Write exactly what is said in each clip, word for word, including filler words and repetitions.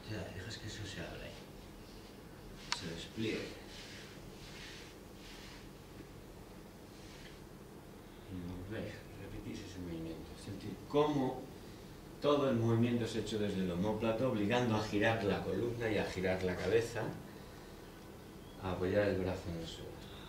Ya, dejas que eso se abra ahí. Se despliegue. Y volvéis, repetís ese movimiento. Sentir cómo todo el movimiento es hecho desde el omóplato, obligando a girar la columna y a girar la cabeza, a apoyar el brazo en el suelo.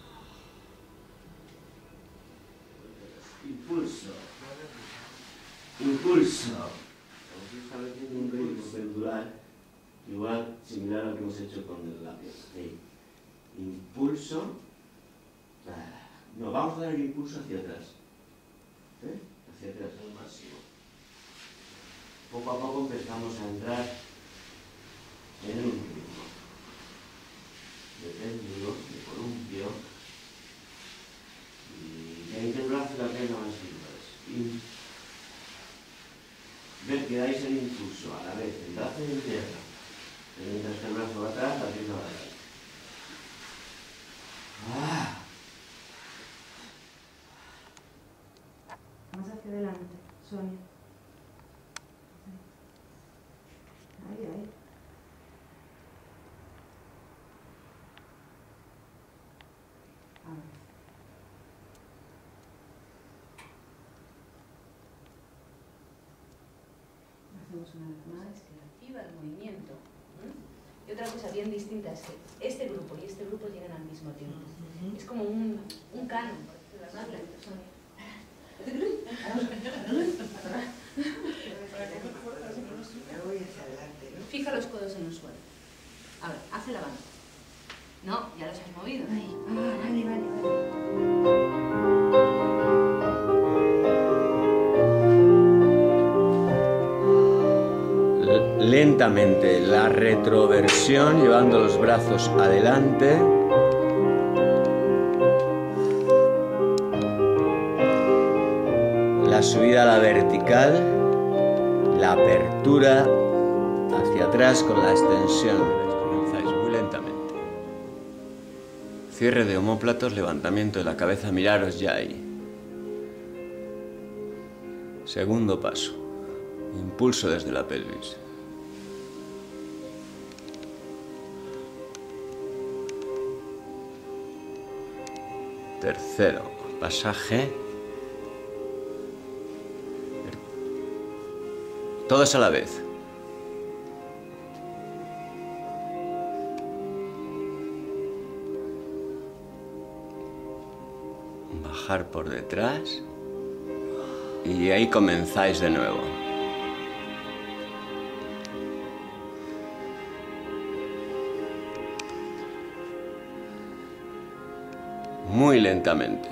Impulso. Impulso. Vamos a estableciendo un ritmo pendular, igual similar al que hemos hecho con el labio. Ahí. Impulso. No, vamos a dar el impulso hacia atrás. ¿Eh? Hacia atrás al máximo. Poco a poco empezamos a entrar en un ritmo de péndulo, de columpio, y tenéis el brazo y la pierna más libres. Ver que dais el impulso a la vez, el brazo y el pierna. Mientras que el brazo va atrás, la pierna va atrás. ¡Ah! Más hacia adelante, Sonia. Ahí, ahí. A ver. Hacemos una vez más. Que activa el movimiento. ¿Mm? Y otra cosa bien distinta es que este grupo y este grupo llegan al mismo tiempo. Es como un, un canon, por decirlo más lento, Sonia. Fija los codos en el suelo. A ver, hace la banda. No, ya los has movido. Ahí. Ah, vale, vale, vale. Lentamente la retroversión, llevando los brazos adelante. La subida a la vertical, la apertura hacia atrás con la extensión. Comenzáis muy lentamente. Cierre de omóplatos, levantamiento de la cabeza, miraros ya ahí. Segundo paso, impulso desde la pelvis. Tercero, pasaje. Todos a la vez. Bajar por detrás. Y ahí comenzáis de nuevo. Muy lentamente.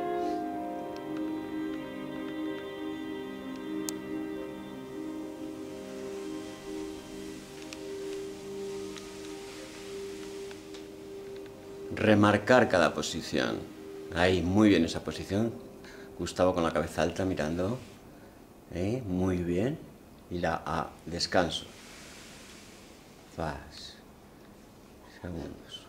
Remarcar cada posición. Ahí, muy bien esa posición. Gustavo con la cabeza alta mirando. ¿Eh? Muy bien. Y la A, descanso. Fas. Segundos.